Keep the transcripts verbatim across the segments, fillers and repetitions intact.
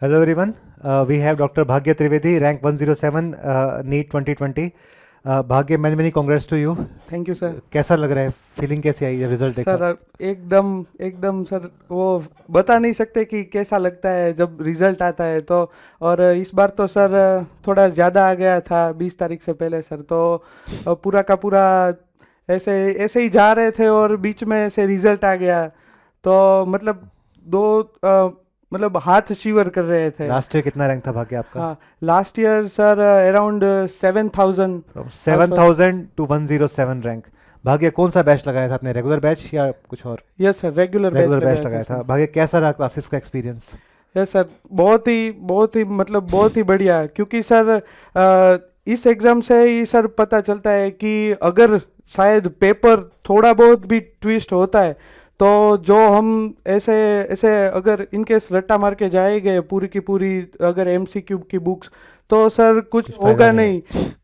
Hello everyone. Uh, we have Doctor Bhagya Trivedi, rank one oh seven, uh, NEET twenty twenty. Uh, भाग्य many many congrats to you. Thank you sir. कैसा लग रहा है, feeling कैसी आई result देखा? Sir एकदम एकदम sir वो बता नहीं सकते कि कैसा लगता है जब रिजल्ट आता है तो. और इस बार तो सर थोड़ा ज़्यादा आ गया था बीस तारीख से पहले सर, तो पूरा का पूरा ऐसे ऐसे ही जा रहे थे और बीच में ऐसे रिजल्ट आ गया तो मतलब दो अ, मतलब हाथ शिवर कर रहे थे. लास्ट ईयर कितना रैंक था भाग्य आपका? हाँ, last year sir around seven thousand. Seven thousand two one zero seven rank. Bhagya कौन सा बैच लगाया था आपने, रेगुलर बैच या कुछ और? Yes sir, regular regular batch लगाया था. भाग्य कैसा रहा क्लासेस का एक्सपीरियंस? यस सर, बहुत ही बहुत ही मतलब बहुत ही बढ़िया. क्योंकि सर आ, इस एग्ज़ाम से ही सर पता चलता है कि अगर शायद पेपर थोड़ा बहुत भी ट्विस्ट होता है तो जो हम ऐसे ऐसे अगर इनकेस रट्टा मार के जाएंगे पूरी की पूरी अगर एमसीक्यू की बुक्स तो सर कुछ होगा नहीं.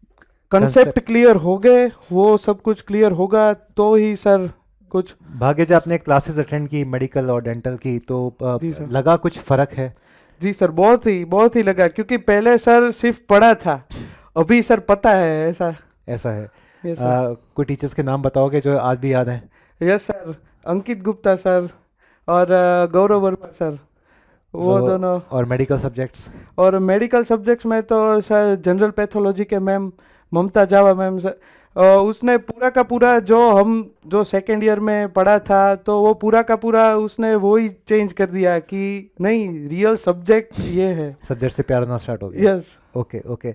कंसेप्ट क्लियर हो गए, वो सब कुछ क्लियर होगा तो ही सर कुछ. भाग्य जी आपने क्लासेस अटेंड की मेडिकल और डेंटल की तो आ, लगा कुछ फर्क है? जी सर, बहुत ही बहुत ही लगा. क्योंकि पहले सर सिर्फ पढ़ा था, अभी सर पता है. ऐसा ऐसा है. आ, कोई टीचर्स के नाम बताओगे जो आज भी याद है? Yes sir, Ankit Gupta sir और गौरव वर्मा सर, वो दोनों. और मेडिकल सब्जेक्ट्स? और मेडिकल सब्जेक्ट्स में तो सर जनरल पैथोलॉजी के ma'am Mamta Jawa ma'am sir, उसने पूरा का पूरा जो हम जो सेकेंड ईयर में पढ़ा था तो वो पूरा का पूरा उसने वो ही चेंज कर दिया कि नहीं, रियल सब्जेक्ट ये है. सब्जेक्ट से प्यार होना स्टार्ट हो गया. Yes. Okay okay.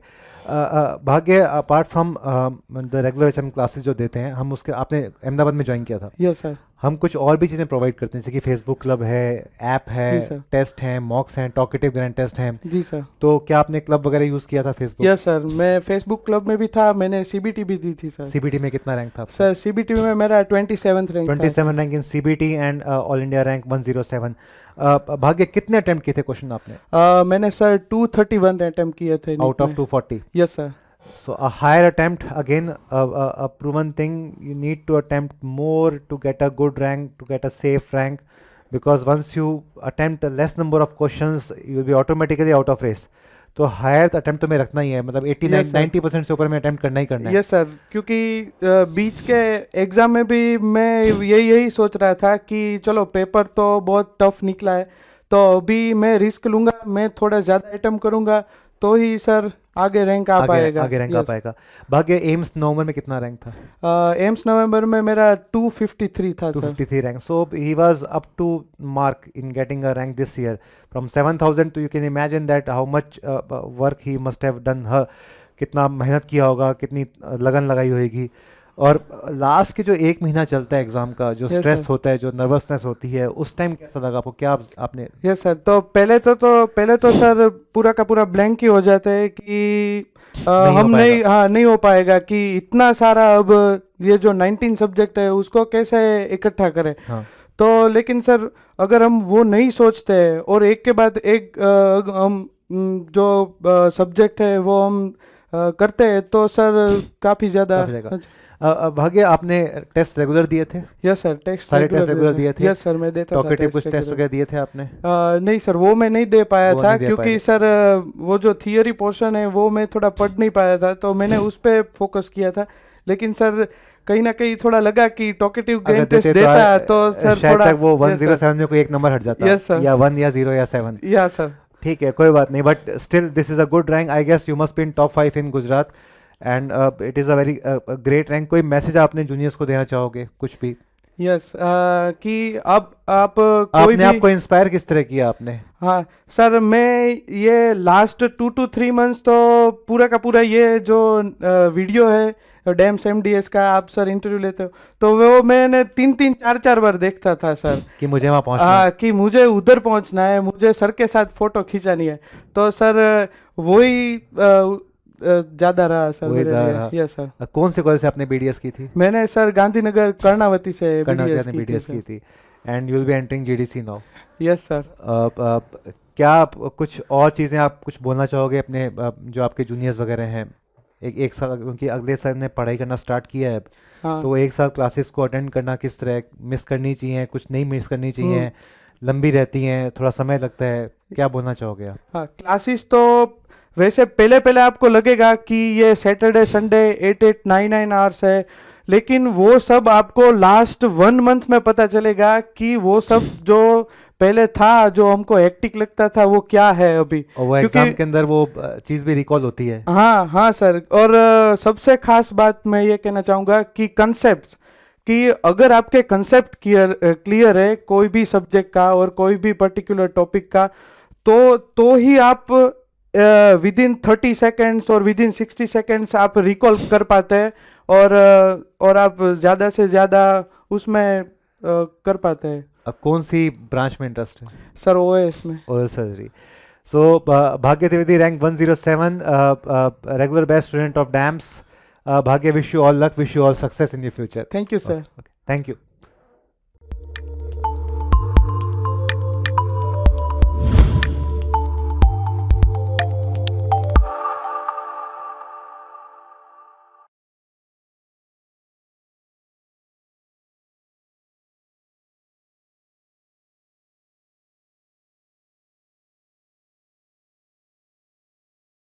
Bhagya apart from the regular H M classes जो देते हैं हम, उसके आपने अहमदाबाद में ज्वाइन किया था? Yes sir. हम कुछ और भी चीज़ें प्रोवाइड करते हैं जैसे कि फेसबुक क्लब है, ऐप है, टेस्ट हैं, मॉक्स हैं, टॉकेटिव ग्रैंड टेस्ट हैं. जी सर. तो क्या आपने क्लब वगैरह यूज़ किया था फेसबुक? यस सर, मैं फेसबुक क्लब में भी था, मैंने सीबीटी भी दी थी सर. सीबीटी में कितना रैंक था? सर सीबीटी में मेरा twenty seventh rank twenty seven rank in CBT and all India rank one zero seven. Bhagya कितने अटेम्प्ट किए थे क्वेश्चन आपने? uh, मैंने sir two thirty one attempt किए थे out of two forty. Yes sir. So a higher attempt, again a, a, a proven thing, you need to attempt more to get a good rank, to get a safe rank, because once you attempt a less number of questions you will be automatically out of race. तो higher attempt तो में रखना ही है, मतलब eighty ninety percent से ऊपर में attempt करना ही करना है. यस सर, क्योंकि बीच के एग्ज़ाम में भी मैं यही यही सोच रहा था कि चलो पेपर तो बहुत टफ निकला है तो अभी मैं रिस्क लूँगा, मैं थोड़ा ज़्यादा अटेम्प्ट करूँगा तो ही सर आगे रैंक आ पाएगा. आगे रैंक आ पाएगा. भाग्य एम्स नवंबर में कितना रैंक था? एम्स नवंबर में मेरा टू फिफ्टी थ्री था. Two fifty three rank. So he was up to mark in getting a rank this year from seven thousand. तो you can imagine that how much work he must have done. ह कितना मेहनत किया होगा, कितनी लगन लगाई होगी. और लास्ट के जो एक महीना चलता है एग्जाम का, जो स्ट्रेस होता है, जो नर्वसनेस होती है, उस टाइम कैसा लगा आपको? क्या आपने? यस सर, तो पहले तो तो पहले तो सर पूरा का पूरा ब्लैंक ही हो जाता है कि आ, नहीं हम नहीं हाँ नहीं हो पाएगा कि इतना सारा अब ये जो नाइनटीन सब्जेक्ट है उसको कैसे इकट्ठा करें. हाँ. तो लेकिन सर अगर हम वो नहीं सोचते और एक के बाद एक आ, हम जो सब्जेक्ट है वो हम आ, करते हैं तो सर काफ़ी ज़्यादा. भाग्य आपने टेस्ट रेगुलर दिए थे? यस सर, टेस्ट सारे टेस्ट रेगुलर दिए थे? यस सर, मैं देता था. टॉकेटिव कुछ टेस्ट वगैरह दिए थे आपने? आ, नहीं सर, वो मैं नहीं दे पाया था क्योंकि सर वो जो थियरी पोर्शन है वो मैं थोड़ा पढ़ नहीं पाया था तो मैंने उस पर फोकस किया था. लेकिन सर कहीं ना कहीं थोड़ा लगा कि टॉकेटिव ग्रैंड टेस्ट देता तो सर थोड़ा वो वन जीरो सेवन में कोई एक नंबर हट जाता. Yes sir. या वन या जीरो या सेवन. Yeah sir. ठीक है, कोई बात नहीं, but still this is a good rank. I guess you must be in top five in Gujarat and it is a very great rank. कोई मैसेज आपने जूनियर्स को देना चाहोगे, कुछ भी? यस yes, uh, कि अब आप कोई आपने आपको इंस्पायर किस तरह किया आपने? हाँ सर, मैं ये last two two three months तो पूरा का पूरा ये जो वीडियो है डैम्स एमडीएस का, आप सर इंटरव्यू लेते हो तो वो मैंने तीन तीन चार चार बार देखता था सर कि मुझे वहाँ पहुँचना हाँ कि मुझे उधर पहुँचना है, मुझे सर के साथ फ़ोटो खिंचानी है. तो सर वही ज़्यादा रहा सर मेरे लिए. Yes sir. कौन से कॉलेज से आपने बीडीएस की थी? मैंने सर गांधीनगर कर्णावती से बीडीएस की थी. And you will be entering GDC now? Yes sir. क्या आप कुछ और चीज़ें आप कुछ बोलना चाहोगे अपने जो आपके जूनियर्स वगैरह हैं? एक एक साल, क्योंकि अगले साल ने पढ़ाई करना स्टार्ट किया है. हाँ. तो एक साल क्लासेस को अटेंड करना किस तरह, मिस करनी चाहिए, कुछ नहीं मिस करनी चाहिए, लंबी रहती हैं, थोड़ा समय लगता है, क्या बोलना चाहोगे आप? हाँ, क्लासेस तो वैसे पहले पहले आपको लगेगा कि ये Saturday Sunday eight eight nine nine hours है, लेकिन वो सब आपको लास्ट वन मंथ में पता चलेगा कि वो सब जो पहले था, जो हमको हेक्टिक लगता था, वो क्या है अभी। और वो एग्जाम के अंदर वो चीज़ भी रिकॉल होती है। हाँ हाँ सर, और अ, सबसे खास बात मैं ये कहना चाहूँगा कि कंसेप्ट, कि अगर आपके कंसेप्ट क्लियर क्लियर है कोई भी सब्जेक्ट का और कोई भी पर्टिकुलर टॉपिक का, तो तो ही आप विद इन थर्टी सेकेंड्स और विद इन सिक्सटी सेकेंड्स आप रिकॉल कर पाते हैं, और uh, और आप ज़्यादा से ज़्यादा उसमें uh, कर पाते हैं। अब कौन सी ब्रांच में इंटरेस्ट है? सर ओएस में। OS surgery. So Bhagya Trivedi, rank one zero seven, regular best student of DAMS. Bhagya, wish you all luck, wish you all success in your future. Thank you sir. Thank you.